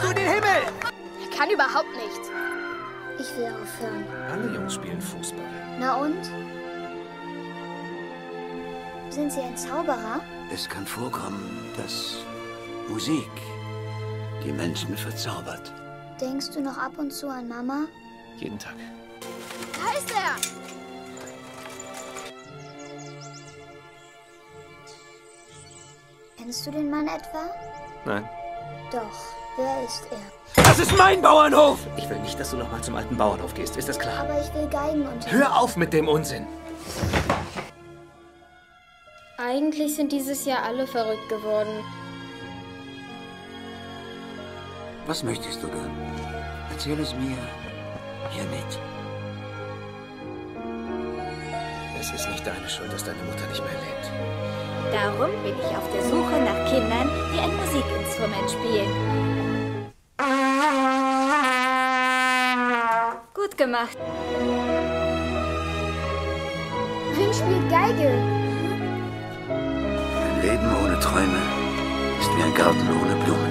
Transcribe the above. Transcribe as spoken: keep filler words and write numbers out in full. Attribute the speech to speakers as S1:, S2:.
S1: Schaust du in den Himmel?
S2: Er kann überhaupt nichts.
S3: Ich will aufhören.
S4: Alle Jungs spielen Fußball.
S3: Na und? Sind Sie ein Zauberer?
S5: Es kann vorkommen, dass Musik die Menschen verzaubert.
S3: Denkst du noch ab und zu an Mama?
S4: Jeden Tag.
S2: Da ist er!
S3: Kennst du den Mann etwa?
S4: Nein.
S3: Doch. Wer ist er?
S1: Das ist mein Bauernhof!
S4: Ich will nicht, dass du noch mal zum alten Bauernhof gehst. Ist das klar?
S3: Aber ich will Geigen unterrichten.
S1: Hör auf mit dem Unsinn!
S6: Eigentlich sind dieses Jahr alle verrückt geworden.
S5: Was möchtest du gern? Erzähl es mir hiermit.
S4: Es ist nicht deine Schuld, dass deine Mutter nicht mehr lebt.
S7: Darum bin ich auf der Suche nach Kindern, die ein Musikinstrument spielen. Gut gemacht.
S3: Wen spielt Geige?
S5: Ein Leben ohne Träume ist wie ein Garten ohne Blumen.